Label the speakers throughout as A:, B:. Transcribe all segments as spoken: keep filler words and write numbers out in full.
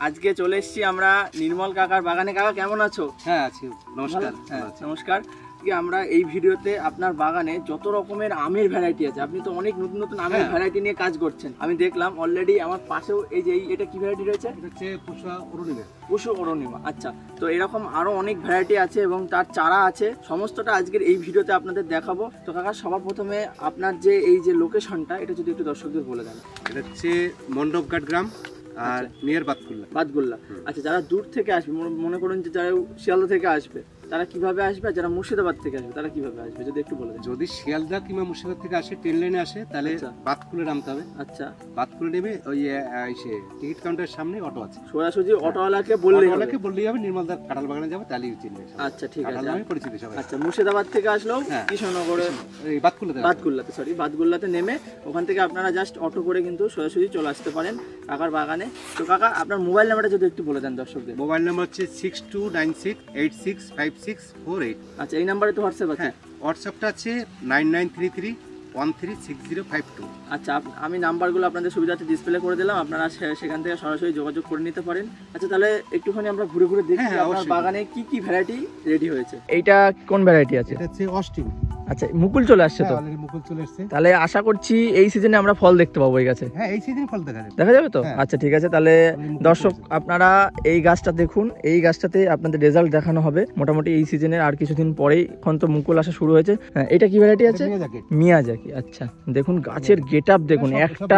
A: আজকে চলে এসেছি আমরা নির্মল কাকার বাগানে। কাকা কেমন আছো?
B: হ্যাঁ আছি, নমস্কার।
A: হ্যাঁ নমস্কার। আমরা এই ভিডিওতে আপনার বাগানে যত রকমের আমের ভ্যারাইটি আছে, আপনি তো অনেক নতুন নতুন আমের ভ্যারাইটি নিয়ে কাজ করছেন। আমি দেখলাম অলরেডি আমার পাশেও এই যে এটা কি ভ্যারাইটি রয়েছে,
B: এটা হচ্ছে পুষা অরুণিমা।
A: পুষা অরুণিমা, আচ্ছা। তো এরকম আরো অনেক ভ্যারাইটি আছে এবং তার চারা আছে, সমস্তটা আজকের এই ভিডিওতে আপনাদের দেখাবো। তো কাকা সবার প্রথমে আপনার যে এই যে লোকেশনটা, এটা যদি একটু দর্শকদের বলে দেন।
B: এটা হচ্ছে মণ্ডপঘাট গ্রাম আর নিয়ার বাতকুল্লা।
A: বাতকুল্লা, আচ্ছা। যারা দূর থেকে আসবে, মনে করুন যে যারা শিয়ালদা থেকে আসবে, তারা কিভাবে আসবে? যারা মুর্শিদাবাদ থেকে আসবে তারা কিভাবে আসবে যদি একটু বলে দেন।
B: যদি শিয়ালদা কিংবা মুর্শিদাবাদ থেকে আসে, ট্রেন লাইনে আসে, তাহলে বাতকুল্লা নামতে হবে।
A: আচ্ছা,
B: বাতকুল্লা নেমে ওই এসে টিকিট কাউন্টারের সামনে অটো আছে,
A: সোজাসুজি অটোওয়ালাকে বললেই হবে।
B: অটোওয়ালাকে বললেই হবে নির্মলদার কাঁঠাল বাগানে যাবে, তাহলেই চিনবে।
A: আচ্ছা ঠিক আছে,
B: আমি পরিচিত সবাই।
A: আচ্ছা, মুর্শিদাবাদ থেকে আসলেও কৃষ্ণনগরে
B: এই বাতকুল্লাতে
A: বাতকুল্লাতে সরি বাতকুল্লাতে নেমে ওখান থেকে আপনারা জাস্ট অটো করে কিন্তু সোজাসুজি চলে আসতে পারেন কাকার বাগানে। তো কাকা আপনার মোবাইল নাম্বারটা যদি একটু বলে দেন দর্শকদের।
B: মোবাইল নাম্বার হচ্ছে six two nine six eight six five six four eight.
A: আচ্ছা, এই নাম্বারে তো হোয়াটসঅ্যাপ আছে?
B: হ্যাঁ, হোয়াটসঅ্যাপটা আছে nine nine three three one three six zero five two.
A: আচ্ছা, আমি নাম্বারগুলো আপনাদের সুবিধার্থে ডিসপ্লে করে দিলাম, আপনারা সেখান থেকে সরাসরি যোগাযোগ করে নিতে পারেন। আচ্ছা, তাহলে একটুখানি আমরা ঘুরে ঘুরে দেখি আপনার বাগানে কি কি ভ্যারাইটি রেডি হয়েছে। এইটা কোন ভ্যারাইটি আছে?
B: এটা হচ্ছে অস্টিন।
A: আচ্ছা, মুকুল চলে আসছে তো?
B: অলরেডি মুকুল চলে আসছে,
A: তাহলে আশা করছি এই সিজনে আমরা ফল দেখতে পাবো এই গাছে।
B: হ্যাঁ, এই সিজনে ফল দেখা যাবে।
A: দেখা যাবে তো? আচ্ছা ঠিক আছে, তাহলে দর্শক আপনারা এই গাছটা দেখুন, এই গাছটাতে আপনাদের রেজাল্ট দেখানো হবে মোটামুটি এই সিজনের আর কিছুদিন পরেই। এখন তো মুকুল আসা শুরু হয়েছে। হ্যাঁ, এটা কি ভ্যারাইটি আছে? মিয়াজাকি। আচ্ছা, দেখুন গাছের গেটআপ দেখুন, একটা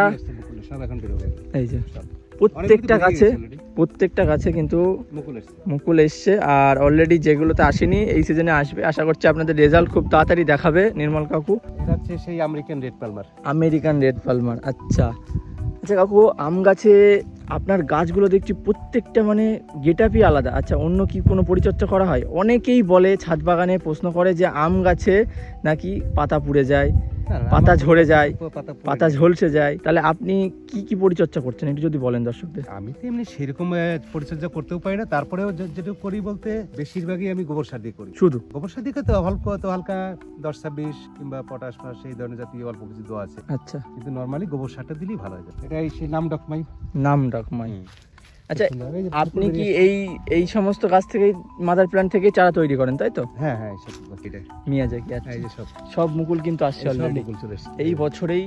A: এই যে প্রত্যেকটা গাছে প্রত্যেকটা গাছে কিন্তু মুকুল এসছে, আর অলরেডি যেগুলোতে আসেনি এই সিজনে আসবে। আশা করছি আপনাদের রেজাল্ট খুব তাড়াতাড়ি দেখাবে নির্মল কাকু।
B: এটা হচ্ছে সেই American red Palmer.
A: American red Palmer, আচ্ছা। আচ্ছা কাকু, আম গাছে আপনার গাছগুলো দেখছি প্রত্যেকটা মানে গেটআপই আলাদা। আচ্ছা, অন্য কি কোনো পরিচর্যা করা হয়? অনেকেই বলে ছাদ বাগানে প্রশ্ন করে যে আম গাছে নাকি পাতা পুড়ে যায়, পাতা ঝরে যায়, পাতা ঝলসে যায়। তাহলে আপনি কি কি পরিচর্যা করছেন একটু যদি বলেন দর্শকদের।
B: আমি তো এমনি সেরকম পরিচর্যা করতেও পারি না, তারপরেও যেটা করি বলতে বেশিরভাগই আমি গোবর সার দিয়ে করি। শুধু গোবর সার দিয়ে তো অল্প, তো হালকা দশ ছাব্বিশ কিংবা পটাশ ফাস এই ধরনের জাতীয় অল্প কিছু দেওয়া আছে।
A: আচ্ছা,
B: কিন্তু নর্মালি গোবর সারটা দিলেই ভালো হয়ে যায়। এটা সেই নাম ডকমাই।
A: নাম ডকমাই। আচ্ছা, আপনি কি এই এই সমস্ত গাছ থেকে মাদার প্ল্যান্ট থেকে চারা তৈরি করেন তাই তো?
B: হ্যাঁ হ্যাঁ, সব এটা
A: মিয়াজাকি। আচ্ছা,
B: এই যে সব
A: সব মুকুল কিন্তু আসছে অলরেডি,
B: মুকুল চলে আসছে
A: এই বছরেই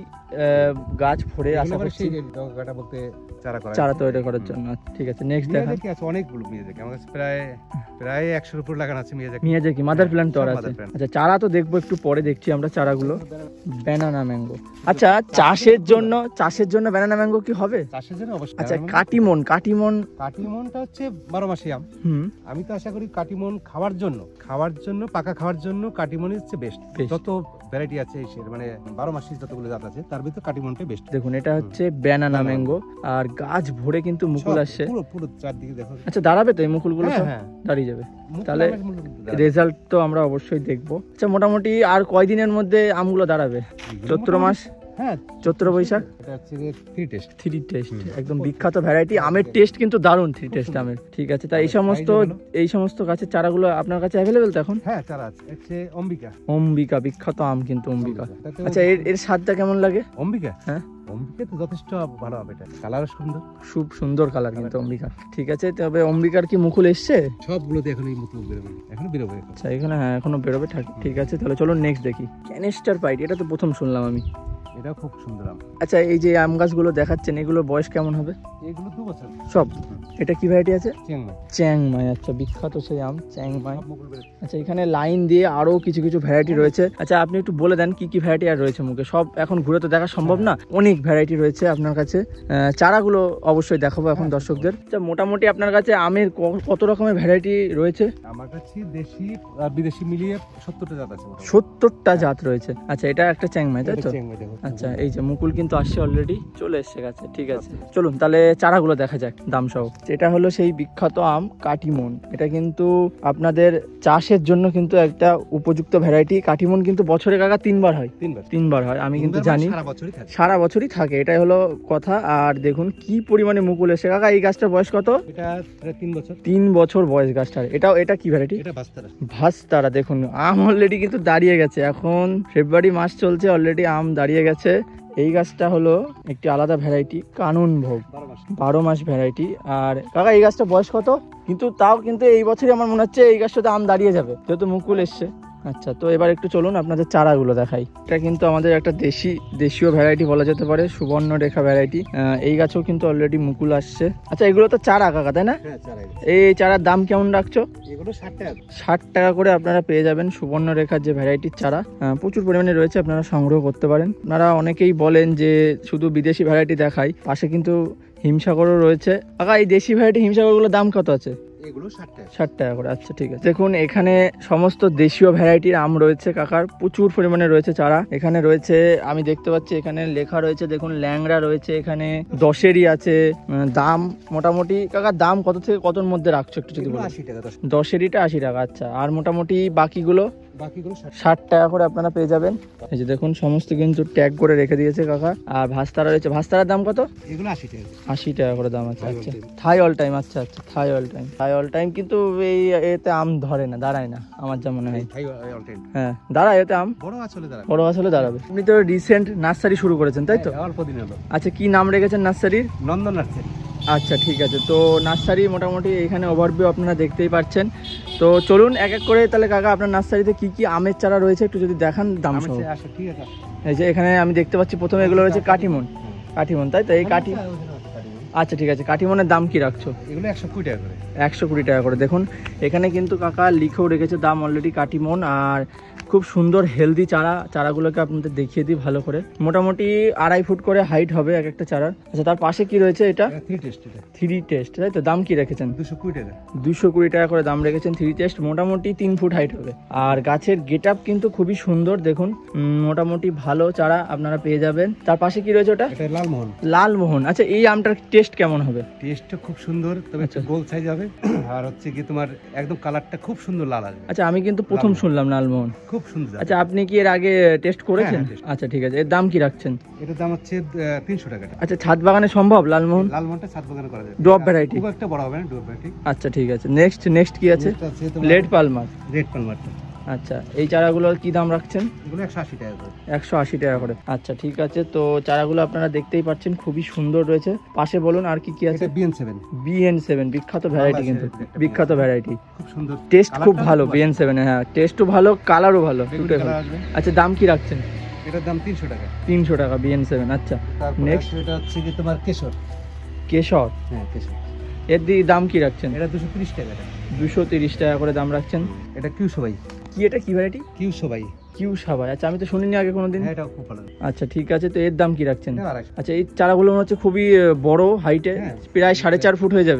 A: গাছ ফোড়ে। আশা করছি
B: ডগাটা বলতে চারা করা,
A: চারা তৈরি করার জন্য। ঠিক আছে, নেক্সট দেখান।
B: মিয়াজাকি আছে অনেকগুলো। মিয়াজাকি আমার কাছে প্রায় প্রায় একশোর উপর লাগানো আছে মিয়াজাকি।
A: মিয়াজাকি মাদার প্ল্যান্ট তো আছে। আচ্ছা, চারা তো দেখবো একটু পরে, দেখছি আমরা চারাগুলো। ব্যানানা ম্যাঙ্গো, আচ্ছা চাষের জন্য চাষের জন্য ব্যানানা ম্যাঙ্গো কি হবে?
B: চাষের জন্য অবশ্যই।
A: আচ্ছা, কাটিমন কাটিমন
B: কাটিমনটা হচ্ছে বারো মাসি আম। আমি তো আশা করি কাটিমন খাওয়ার জন্য খাওয়ার জন্য পাকা খাওয়ার জন্য কাটিমনই হচ্ছে বেস্ট। যত ভ্যারাইটি আছে মানে বারো মাসি যতগুলো জাত আছে তার ভিতরে কাটিমনটাই বেস্ট।
A: দেখুন, এটা হচ্ছে ব্যানানা ম্যাঙ্গো, আর গাছ ভরে কিন্তু মুকুল আসছে
B: পুরো পুরো চারদিকে দেখো।
A: আচ্ছা, দাঁড়াবে তো এই মুকুলগুলো? হ্যাঁ, দাঁড়িয়ে যাবে। তাহলে রেজাল্ট তো আমরা অবশ্যই দেখবো। আচ্ছা, মোটামুটি আর কয়দিনের মধ্যে আমগুলো দাঁড়াবে? চৈত্র মাস, হ্যাঁ চৈত্র বৈশাখ।
B: এটা হচ্ছে থ্রি টেস্ট।
A: থ্রি টেস্ট একদম বিখ্যাত ভ্যারাইটি আমের, টেস্ট কিন্তু দারুণ থ্রি টেস্ট আমের। ঠিক আছে, তাই এই সমস্ত এই সমস্ত গাছের চারাগুলো আপনার কাছে অ্যাভেলেবেল তো এখন?
B: হ্যাঁ, চারা আছে। হচ্ছে অম্বিকা।
A: অম্বিকা বিখ্যাত আম কিন্তু অম্বিকা। আচ্ছা, এর এর স্বাদটা কেমন লাগে?
B: অম্বিকা,
A: হ্যাঁ
B: অম্বিকা তো যথেষ্ট ভালো হবে। এটা কালারও সুন্দর,
A: খুব সুন্দর কালার কিন্তু অম্বিকা। ঠিক আছে, তবে অম্বিকার কি মুকুল এসছে?
B: সবগুলোতে এখন এই মুকুল বেরোবে, এখন বেরোবে।
A: আচ্ছা, এখানে হ্যাঁ এখনো বেরোবে। ঠিক আছে, তাহলে চলুন নেক্সট দেখি। ক্যানিস্টার পাইট, এটা তো প্রথম শুনলাম আমি।
B: এটা খুব সুন্দর আম।
A: আচ্ছা, এই যে আম গাছগুলো দেখাচ্ছেন এগুলোর বয়স কেমন হবে?
B: এগুলো দু বছর
A: সব। এটা কি ভ্যারাইটি আছে?
B: চ্যাংমাই।
A: চ্যাংমাই, আচ্ছা বিখ্যাত সেই আম চ্যাংমাই। আচ্ছা, এখানে লাইন দিয়ে আরো কিছু কিছু ভ্যারাইটি রয়েছে। আচ্ছা, আপনি একটু বলে দেন কি কি ভ্যারাইটি আর রয়েছে মুখে। সব এখন ঘুরে তো দেখা সম্ভব না, অনেক ভ্যারাইটি রয়েছে আপনার কাছে। চারাগুলো অবশ্যই দেখাবো এখন দর্শকদের। আচ্ছা, মোটামুটি আপনার কাছে আমের কত রকমের ভ্যারাইটি রয়েছে?
B: আমার কাছে দেশি আর বিদেশি মিলিয়ে সত্তরটা জাত আছে।
A: সত্তরটা জাত রয়েছে। আচ্ছা, এটা একটা চ্যাংমাই তাই তো? আচ্ছা, এই যে মুকুল কিন্তু আসছে অলরেডি, চলে এসছে গাছে। ঠিক আছে, চলুন তাহলে চারাগুলো দেখা যাক দাম সহ। এটা হলো সেই বিখ্যাত আম কাটিমন। এটা কিন্তু আপনাদের চাষের জন্য কিন্তু একটা উপযুক্ত ভ্যারাইটি। কাটিমন কিন্তু বছরে কাকা তিনবার হয়। তিনবার তিনবার হয় আমি কিন্তু জানি, সারা বছরই থাকে, এটাই হলো কথা। আর দেখুন কি পরিমাণে মুকুল এসে। কাকা, এই গাছটার বয়স কত?
B: এটা তিন বছর।
A: তিন বছর বয়স গাছটার। এটাও এটা কি ভ্যারাইটি?
B: এটা ভাস্তারা।
A: ভাস্তারা। দেখুন আম অলরেডি কিন্তু দাঁড়িয়ে গেছে, এখন ফেব্রুয়ারি মাস চলছে, অলরেডি আম দাঁড়িয়ে গেছে। এই গাছটা হলো একটি আলাদা ভ্যারাইটি, কানুন ভোগ, বারো মাস ভ্যারাইটি। আর কাকা এই গাছটা বয়স কত? কিন্তু তাও কিন্তু এই বছরই আমার মনে হচ্ছে এই গাছটাতে আম দাঁড়িয়ে যাবে, যেহেতু মুকুল এসছে। আচ্ছা, তো এবার একটু চলুন আপনাদের চারাগুলো দেখাই। এটা কিন্তু আমাদের একটা দেশি দেশীয় ভ্যারাইটি বলা যেতে পারে, সুবর্ণরেখা ভ্যারাইটি। এই গাছেও কিন্তু অলরেডি মুকুল আসছে। আচ্ছা, এগুলো তো চারা কাকা, তাই না? এই চারার দাম কেমন রাখছো? ষাট টাকা করে আপনারা পেয়ে যাবেন সুবর্ণরেখার যে ভ্যারাইটির চারা। প্রচুর পরিমাণে রয়েছে, আপনারা সংগ্রহ করতে পারেন। আপনারা অনেকেই বলেন যে শুধু বিদেশি ভ্যারাইটি দেখাই, পাশে কিন্তু হিমসাগরও রয়েছে। কাকা এই দেশি ভ্যারাইটি হিমসাগরগুলোর দাম কত আছে? ষাট টাকা করে। আচ্ছা ঠিক আছে। দেখুন এখানে সমস্ত দেশীয় ভ্যারাইটির আম রয়েছে কাকার, প্রচুর পরিমাণে রয়েছে চারা। এখানে রয়েছে, আমি দেখতে পাচ্ছি এখানে লেখা রয়েছে, দেখুন ল্যাংড়া রয়েছে, এখানে দশেরই আছে। দাম মোটামুটি কাকার দাম কত থেকে কতর মধ্যে রাখছো একটু যদি বলো? দশেরইটা আশি টাকা। আচ্ছা, আর মোটামুটি বাকিগুলো ষাট টাকা করে আপনারা পেয়ে যাবেন। এই যে দেখুন সমস্ত কিন্তু ট্যাগ করে রেখে দিয়েছে কাকা। আর ভাস্তারা রয়েছে, ভাস্তারার দাম কত? এগুলো আশি টাকা। আশি টাকা করে দাম আছে। আচ্ছা, থাই অল টাইম। আচ্ছা আচ্ছা, Thai all time. Thai all time কিন্তু এই এতে আম ধরে না, দাঁড়ায় না আমার যা মনে হয়। হ্যাঁ দাঁড়ায়, এতে আম বড় আসলে দাঁড়াবে, বড় আসলে দাঁড়াবে। আপনি তো রিসেন্ট নার্সারি শুরু করেছেন তাই তো? অল্প দিন হলো। আচ্ছা, কি নাম রেখেছেন নার্সারির? নন্দন নার্সারি। আচ্ছা ঠিক আছে। তো নার্সারি মোটামুটি এখানে ওভারভিউ আপনারা দেখতেই পাচ্ছেন। তো চলুন এক এক করে তাহলে কাকা আপনার নার্সারিতে কি কি আমের চারা রয়েছে একটু যদি দেখান দাম সহ। এই যে এখানে আমি দেখতে পাচ্ছি প্রথমে এগুলো রয়েছে কাটিমন। কাটিমন তাই তো? এই কাটি, আচ্ছা ঠিক আছে। কাটিমনের দাম কি রাখছো? এগুলো একশো কুড়ি টাকা করে। একশো কুড়ি টাকা করে। দেখুন এখানে কিন্তু কাকা লিখেও রেখেছে দাম অলরেডি কাটিমন। আর খুব সুন্দর হেলদি চারা, চারাগুলোকে আপনাদের দেখিয়ে দিই ভালো করে। মোটামুটি আড়াই ফুট করে হাইট হবে এক একটা চারার। আচ্ছা, তার পাশে কি রয়েছে? এটা থ্রি টেস্ট। থ্রি টেস্ট তাই তো? দাম কি রেখেছেন? দুশো কুড়ি টাকা। দুশো কুড়ি টাকা করে দাম রেখেছেন থ্রি টেস্ট। মোটামুটি তিন ফুট হাইট হবে। আর গাছের গেট আপ কিন্তু খুবই সুন্দর, দেখুন মোটামুটি ভালো চারা আপনারা পেয়ে যাবেন। তার পাশে কি রয়েছে? ওটা লালমোহন। লালমোহন। আচ্ছা, এই আমটার টেস্ট কেমন হবে? টেস্টটা খুব সুন্দর, তবে গোল সাইজ হবে। আর হচ্ছে কি তোমার একদম কালারটা খুব সুন্দর লাল আসবে। আচ্ছা, আমি কিন্তু প্রথম শুনলাম লালমোহন, খুব সুন্দর। আচ্ছা, আপনি কি এর আগে টেস্ট করেছেন? আচ্ছা ঠিক আছে। এর দাম কি রাখছেন? এটার দাম হচ্ছে তিনশো টাকা। আচ্ছা, ছাদ বাগানে সম্ভব লালমোহন? লালমোহনটা ছাদ বাগানে করা যায়। ড্রপ ভ্যারাইটি, খুব একটা বড় হবে না ড্রপ ভ্যারাইটি। আচ্ছা ঠিক আছে। নেক্সট নেক্সট কি আছে? Red Palmer. Red Palmer. আচ্ছা, এই চারাগুলোর কি দাম রাখছেন? এগুলো একশো আশি টাকা করে। একশো আশি টাকা করে। আচ্ছা ঠিক আছে। তো চারাগুলো আপনারা দেখতেই পাচ্ছেন খুবই সুন্দর রয়েছে। পাশে বলুন আর কি কি আছে? BN seven. বিএন সেভন বিখ্যাত ভ্যারাইটি, কিন্তু বিখ্যাত ভ্যারাইটি, খুব সুন্দর টেস্ট, খুব ভালো। বিএন সেভেন, হ্যাঁ টেস্টও ভালো, কালারও ভালো, দুটোই ভালো। আচ্ছা, দাম কি রাখছেন? এটার দাম তিনশো টাকা। তিনশো টাকা বিএন সেভেন। আচ্ছা, নেক্সট এটা হচ্ছে কি তোমার কেশর। কেশর, হ্যাঁ কেশর। এর দাম কি রাখছেন? এটা দুশো তিরিশ টাকা। দুশো তিরিশ টাকা করে দাম রাখছেন। এটা কিউ সবাই। কি এটা কি ভ্যারাইটি? কিউ সবাই। কিউ সবাই। আচ্ছা, আমি তো শুনিনি আগে কোনোদিন। এটাও খুব ভালো। আচ্ছা ঠিক আছে। তো এর দাম কি রাখছেন? আচ্ছা, এই চারাগুলো মনে হচ্ছে খুবই বড় হাইটে, প্রায় সাড়ে চার ফুট হয়ে যাবে।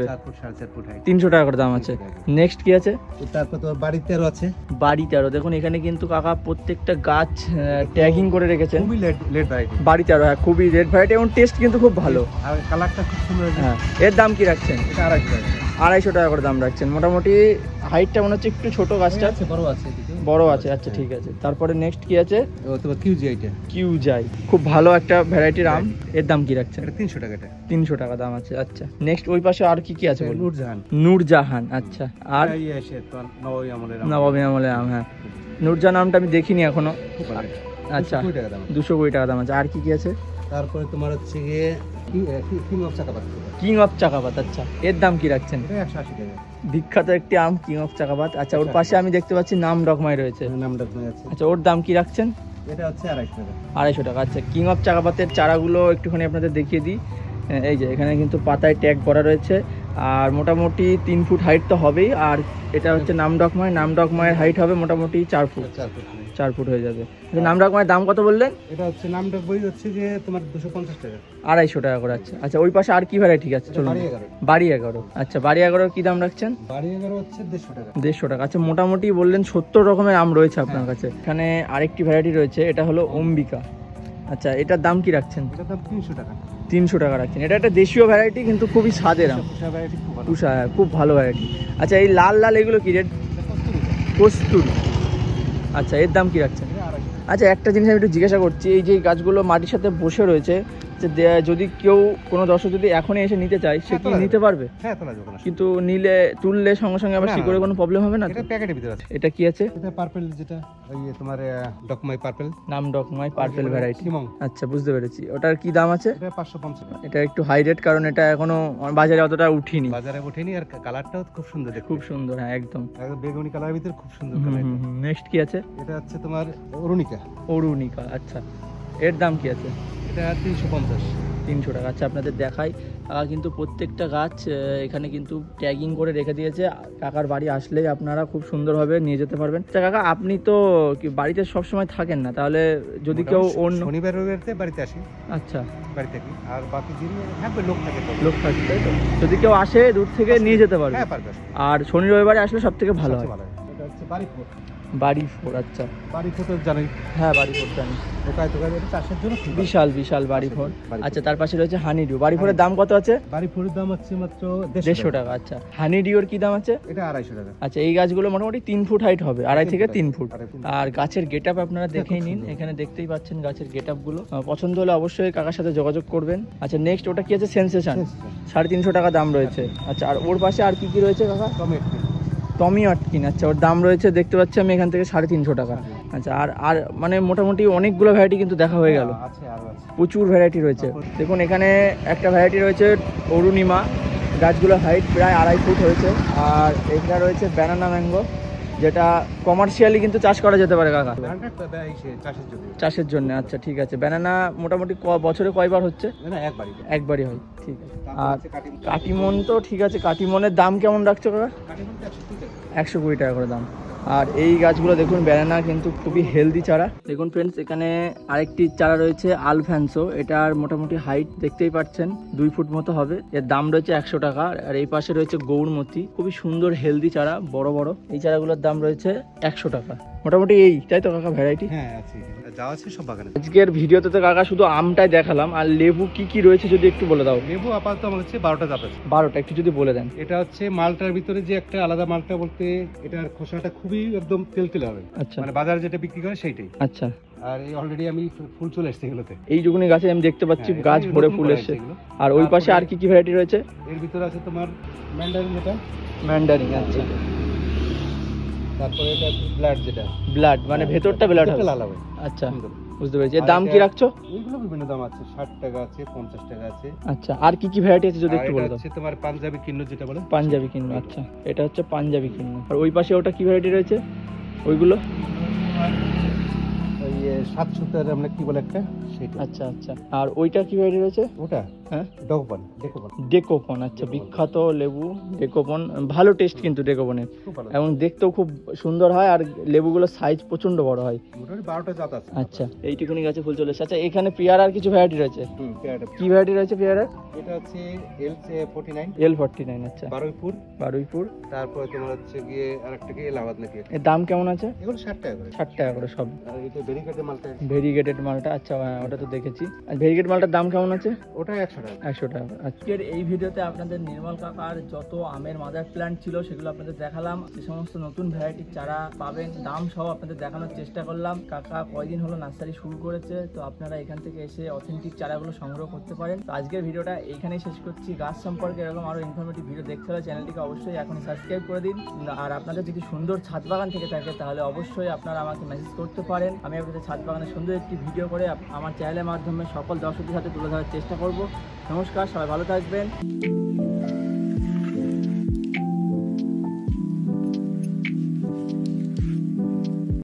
A: তিনশো টাকা করে দাম আছে। নেক্সট কি আছে? তারপর তো বাড়ি তেরো আছে। বাড়ি তেরো। দেখুন এখানে কিন্তু কাকা প্রত্যেকটা গাছ ট্যাগিং করে রেখেছেন। বাড়ি তেরো, হ্যাঁ খুবই রেড ভ্যারাইটি এবং টেস্ট কিন্তু খুব ভালো। আর কালারটা খুব সুন্দর। হ্যাঁ, এর দাম কি রাখছেন? এটা আড়াইশো টাকা। আড়াইশো টাকা করে দাম রাখছেন। মোটামুটি হাইটটা মনে হচ্ছে একটু ছোট, গাছটা বড় আছে। বড় আছে। আচ্ছা ঠিক আছে। তারপরে নেক্সট কি আছে? কিউজাইটা। কিউজাই খুব ভালো একটা ভ্যারাইটির আম। এর দাম কি রাখছেন? তিনশো টাকা। তিনশো টাকা দাম আছে। আচ্ছা, নেক্সট ওই পাশে আর কি কি আছে? নূরজাহান। নূরজাহান। আচ্ছা, আর নবাবী আমলের আম। হ্যাঁ, নূরজাহান আমটা আমি দেখিনি এখনো। আচ্ছা, দুশো কুড়ি টাকা দাম আছে। আর কি কি আছে? তারপরে তোমার হচ্ছে গিয়ে king of Chakapat. King of Chakapat. আচ্ছা, এর দাম কি রাখছেন? একশো আশি টাকা। বিখ্যাত একটি আম কিং অফ চাকাপাত। আচ্ছা, ওর পাশে আমি দেখতে পাচ্ছি নাম ডকমাই রয়েছে। নাম ডকমাই আছে। আচ্ছা, ওর দাম কি রাখছেন? এটা হচ্ছে আড়াইশো টাকা। আড়াইশো টাকা। আচ্ছা, কিং অফ চাকাপাতের চারাগুলো একটুখানি আপনাদের দেখিয়ে দিই। এই যে এখানে কিন্তু পাতায় ট্যাগ করা রয়েছে। আর মোটামুটি তিন ফুট হাইট তো হবেই। আর এটা হচ্ছে নাম ডকমাই। নাম ডকমাইয়ের হাইট হবে মোটামুটি চার ফুট। চার ফুট চার ফুট হয়ে যাবে। নাম ডকমাইয়ের দাম কত বললেন? এটা হচ্ছে নাম ডকমাই হচ্ছে যে তোমার দুশো পঞ্চাশ টাকা। আড়াইশো টাকা করে। আচ্ছা আচ্ছা, ওই পাশে আর কি ভ্যারাইটি আছে? চলুন। বাড়ি এগারো। আচ্ছা, বাড়ি এগারোর কি দাম রাখছেন? বাড়ি এগারো হচ্ছে দেড়শো টাকা। দেড়শো টাকা। আচ্ছা, মোটামুটি বললেন সত্তর রকমের আম রয়েছে আপনার কাছে। এখানে আরেকটি ভ্যারাইটি রয়েছে, এটা হলো অম্বিকা। আচ্ছা, এটার দাম কি রাখছেন? এটার দাম তিনশো টাকা। তিনশো টাকা রাখছেন। এটা একটা দেশীয় ভ্যারাইটি, কিন্তু খুবই স্বাদের আম। পুষা, খুব ভালো ভ্যারাইটি। আচ্ছা, এই লাল লাল এগুলো কি রেট? কস্তুরি। আচ্ছা, এর দাম কি রাখছেন? আচ্ছা, একটা জিনিস আমি একটু জিজ্ঞাসা করছি, এই যে গাছগুলো মাটির সাথে বসে রয়েছে, যে দে- যদি কেউ কোনো দর্শক যদি এখনই এসে নিতে চায় সে
B: হ্যাঁ,
A: কি
B: তোলা
A: নিতে
B: যাবে।
A: পারবে?
B: হ্যাঁ তোলা যাবে কোনো
A: কিন্তু নিলে তুললে সঙ্গে সঙ্গে আবার
B: না, না,
A: শিকড়ে
B: না।
A: কোনো প্রবলেম হবে না তো?
B: এটা প্যাকেটের ভিতরে আছে।
A: এটা কি আছে?
B: এটা পার্পল যেটা ওই যে তোমার ডকমাই পার্পল
A: নাম ডকমাই পার্পল ভ্যারাইটি।
B: সিমং।
A: আচ্ছা, বুঝতে পেরেছি। ওটার কি দাম আছে?
B: এটা পাঁচশো পঞ্চাশ টাকা।
A: এটা একটু হাই রেট, কারণ এটা এখনো বাজারে অতটা উঠিনি।
B: বাজারে ওঠেনি আর কালারটাও খুব সুন্দর দেখতে।
A: খুব সুন্দর, হ্যাঁ একদম।
B: একদম বেগুনি কালারের ভিতরে খুব সুন্দর কালার।
A: নেক্সট কি আছে?
B: এটা হচ্ছে তোমার অরুণিকা।
A: অরুণিকা, আচ্ছা। এর দাম কি আছে?
B: এটা তিনশো পঞ্চাশ।
A: তিনশো টাকা। আচ্ছা, আপনাদের দেখাই কাকা কিন্তু প্রত্যেকটা গাছ আহ, এখানে কিন্তু ট্যাগিং করে রেখে দিয়েছে। কাকার বাড়ি আসলেই আপনারা খুব সুন্দরভাবে নিয়ে যেতে পারবেন। আচ্ছা কাকা, আপনি তো কি বাড়িতে সব সময় থাকেন না, তাহলে যদি কেউ অন্য
B: শনিবার রবিবারতে বাড়িতে আসি,
A: আচ্ছা
B: বাড়ি থাকি, আর বাকি দিন থাকবে লোক থাকে তো।
A: লোক থাকে তাই তো? যদি কেউ আসে দূর থেকে নিয়ে যেতে পারবে।
B: হ্যাঁ পারবে।
A: আর শনি রবিবারে আসলে সব থেকে ভালো হয়।
B: সবচেয়ে ভালো হয়। এটা হচ্ছে বাড়ি ফোর।
A: বাড়ি ফোর, আচ্ছা।
B: বাড়ি ফোর তো জানোই।
A: হ্যাঁ, বাড়ি ফোর জানি।
B: দোকায় দোকায় এটা চাষের জন্য খুব ভালো।
A: বিশাল বিশাল বাড়ি ফোর।
B: বাড়ি
A: আচ্ছা,
B: ফোর।
A: তার পাশে রয়েছে হানি ডিউ। বাড়ি ফোরের দাম কত আছে?
B: বাড়ি ফোরের দাম হচ্ছে মাত্র
A: দেড়শো টাকা। আচ্ছা, হানি ডিউর কি দাম আছে?
B: এটা আড়াইশো টাকা।
A: আচ্ছা, এই গাছগুলো মোটামুটি তিন ফুট হাইট হবে, আড়াই
B: তিন
A: থেকে
B: ফুট
A: তিন
B: height,
A: ফুট।
B: আড়াই ফুট।
A: আর গাছের গেট আপ আপনারা দেখেই
B: খুব
A: নিন,
B: সুন্দর।
A: এখানে দেখতেই পাচ্ছেন গাছের গেট আপ গুলো। আহ, পছন্দ হলে অবশ্যই কাকার সাথে যোগাযোগ করবেন। আচ্ছা, নেক্সট ওটা কি আছে? সেন্সেশন। সাড়ে তিনশো টাকা দাম রয়েছে। আচ্ছা, আর ওর পাশে আর কি কি রয়েছে কাকা?
B: টমেটো।
A: টমি আটকিন, আচ্ছা, ওর দাম রয়েছে দেখতে পাচ্ছি আমি এখান থেকে সাড়ে তিনশো টাকা। আচ্ছা, আর আর মানে মোটামুটি অনেকগুলো ভ্যারাইটি কিন্তু দেখা হয়ে গেল।
B: আছে আরো আছে।
A: প্রচুর ভ্যারাইটি রয়েছে। দেখুন এখানে একটা ভ্যারাইটি রয়েছে অরুণিমা, গাছগুলোর হাইট প্রায় আড়াই ফুট হয়েছে। আর এখানে রয়েছে ব্যানানা ম্যাঙ্গো, যেটা কমার্শিয়ালি কিন্তু চাষ করা যেতে পারে কাকা,
B: ব্র্যান্ডেড দেয় সে চাষের জন্য।
A: চাষের জন্য। আচ্ছা ঠিক আছে। ব্যানানা মোটামুটি ক- বছরে কয়বার হচ্ছে?
B: না একবারই।
A: একবারই হয়, ঠিক আছে।
B: তারপর
A: আর
B: হচ্ছে কাটিমন।
A: কাটিমন তো ঠিক আছে, কাটিমনের দাম কেমন রাখছো কাকা?
B: কাটিমন তো একশো কুড়ি টাকা।
A: একশো কুড়ি টাকা করে দাম। আর এই গাছগুলো দেখুন, ব্যানানা কিন্তু খুবই হেলদি চারা। দেখুন ফ্রেন্ডস, এখানে আরেকটি চারা রয়েছে আলফ্যান্সো। এটার মোটামুটি হাইট দেখতেই পাচ্ছেন দুই ফুট মতো হবে। এর দাম রয়েছে একশো টাকা। আর এই পাশে রয়েছে গৌরমতি, খুবই সুন্দর হেলদি চারা, বড় বড়। এই চারাগুলোর দাম রয়েছে একশো টাকা। মোটামুটি এই তাই তো কাকা ভ্যারাইটি?
B: হ্যাঁ আছে, যা আছে সব বাগানে।
A: আজকের ভিডিওতে তো কাকা শুধু আমটাই দেখালাম, আর লেবু কি কি রয়েছে যদি একটু বলে দাও।
B: লেবু আপাতত আমার হচ্ছে বারোটা জাত আছে।
A: বারোটা, একটু যদি বলে দেন।
B: এটা হচ্ছে মালটার ভিতরে যে একটা আলাদা মালটা বলতে, এটার খোসাটা খুবই একদম তেলতেলে হবে,
A: আচ্ছা
B: মানে বাজারে যেটা বিক্রি করে সেইটাই।
A: আচ্ছা।
B: আর এই অলরেডি আমি ফুল চলে এসেছে এগুলোতে।
A: এইটুকুনি গাছে আমি দেখতে পাচ্ছি
B: হ্যাঁ,
A: গাছ
B: এটা
A: ভরে
B: নতুন
A: ফুল
B: করা
A: এসছে।
B: হয়েছে এগুলো।
A: আর ওই পাশে আর কি কি ভ্যারাইটি রয়েছে?
B: এর ভিতরে আছে তোমার ম্যান্ডারিন যেটা,
A: ম্যান্ডারিন, আচ্ছা।
B: তারপরে এটা ব্লাড যেটা,
A: ব্লাড মানে ভেতরটা ব্লাড হবে।
B: লাল হবে।
A: আচ্ছা,
B: সুন্দর।
A: বুঝতে পেরেছি। এর
B: আর
A: দাম
B: এটা-
A: কি রাখছো?
B: এইগুলো বিভিন্ন দাম আছে, ষাট টাকা আছে, পঞ্চাশ টাকা আছে।
A: আচ্ছা, আর কি কি ভ্যারাইটি আছে যদি
B: আর
A: একটু
B: এটা
A: বলে দাও।
B: হচ্ছে তোমার পাঞ্জাবি কিন্ন যেটা বলে,
A: পাঞ্জাবি কিন্ন, আচ্ছা। এটা হচ্ছে পাঞ্জাবি কিন্ন। আর ওই পাশে ওটা কি ভ্যারাইটি রয়েছে ওইগুলো?
B: ওই সাত সুতার আমরা কি বলে একটা, সেটা।
A: আচ্ছা আচ্ছা। আর ওইটা কি ভ্যারাইটি রয়েছে?
B: ওটা
A: হ্যাঁ,
B: ডগপান, ডেকোপান।
A: ডেকোপন, আচ্ছা। বিখ্যাত লেবু ডেকোপন, ভালো টেস্ট কিন্তু ডেকোপনের,
B: খুব ভালো।
A: এবং দেখতেও খুব সুন্দর হয়। আর লেবুগুলোর সাইজ প্রচন্ড বড় হয়।
B: মোটামুটি বারোটা জাত আছে।
A: আচ্ছা, এইটুকুনি গাছে ফুল চলে এসেছে। আচ্ছা, এখানে পেয়ারার কিছু ভ্যারাইটি রয়েছে।
B: হুম, পেয়ারাটা।
A: কি ভ্যারাইটি রয়েছে পেয়ারার?
B: এটা হচ্ছে L forty nine,
A: L forty nine, আচ্ছা।
B: বারুইপুর।
A: বারুইপুর।
B: তারপরে তোমার হচ্ছে গিয়ে আরেকটা কি এলাহাবাদ নাকি,
A: এর দাম কেমন আছে?
B: এগুলো ষাট টাকা করে।
A: ষাট টাকা করে সব।
B: আর এটা বেরিকেটের মালটা,
A: ভেরিগেটেড মালটা, আচ্ছা হ্যাঁ, ওটা তো দেখেছি। আর ভেরিগেট মালটার দাম কেমন আছে?
B: ওটা একশো টাকা।
A: একশো টাকা। আজকের এই ভিডিওতে আপনাদের নির্মল কাকার যত আমের মাদার প্ল্যান্ট ছিল সেগুলো আপনাদের দেখালাম। যে সমস্ত নতুন ভ্যারাইটির চারা পাবেন দাম সহ আপনাদের দেখানোর চেষ্টা করলাম। কাকা কয়দিন হলো নার্সারি শুরু করেছে, তো আপনারা এখান থেকে এসে অথেন্টিক চারাগুলো সংগ্রহ করতে পারেন। তো আজকের ভিডিওটা এইখানেই শেষ করছি। গাছ সম্পর্কে এরকম আরও ইনফরমেটিভ ভিডিও দেখতে হলে চ্যানেলটিকে অবশ্যই এখনই সাবস্ক্রাইব করে দিন। আর আপনাদের যদি সুন্দর ছাদ বাগান থেকে থাকে তাহলে অবশ্যই আপনারা আমাকে মেসেজ করতে পারেন। আমি আপনাদের ছাদ বাগানের সুন্দর একটি ভিডিও করে আপ- আমার চ্যানেলের মাধ্যমে সকল দর্শকদের সাথে তুলে ধরার চেষ্টা করব। নমস্কার, সবাই ভালো থাকবেন।